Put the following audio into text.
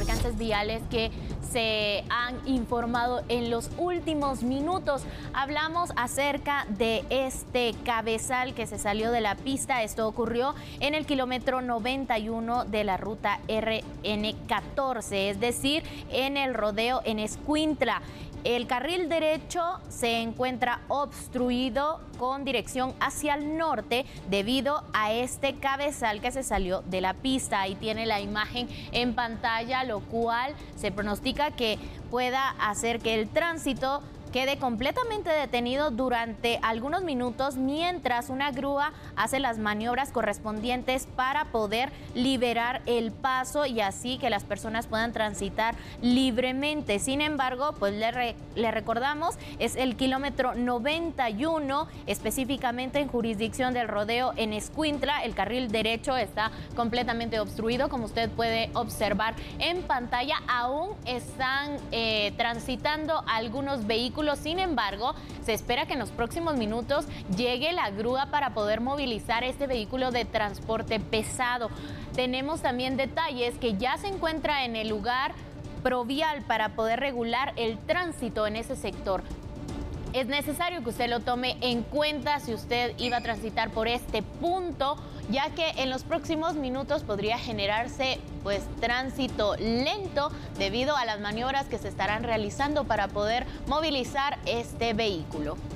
percances viales que se han informado en los últimos minutos. Hablamos acerca de este cabezal que se salió de la pista. Esto ocurrió en el kilómetro 91 de la ruta RN14, es decir, en el rodeo en Escuintla. El carril derecho se encuentra obstruido con dirección hacia el norte debido a este cabezal que se salió de la pista. Ahí tiene la imagen en pantalla, lo cual se pronostica que pueda hacer que el tránsito quede completamente detenido durante algunos minutos mientras una grúa hace las maniobras correspondientes para poder liberar el paso y así que las personas puedan transitar libremente. Sin embargo, pues le recordamos, es el kilómetro 91, específicamente en jurisdicción del rodeo en Escuintla. El carril derecho está completamente obstruido, como usted puede observar en pantalla. Aún están transitando algunos vehículos. Sin embargo, se espera que en los próximos minutos llegue la grúa para poder movilizar este vehículo de transporte pesado. Tenemos también detalles que ya se encuentra en el lugar provial para poder regular el tránsito en ese sector. Es necesario que usted lo tome en cuenta si usted iba a transitar por este punto, ya que en los próximos minutos podría generarse pues tránsito lento debido a las maniobras que se estarán realizando para poder movilizar este vehículo.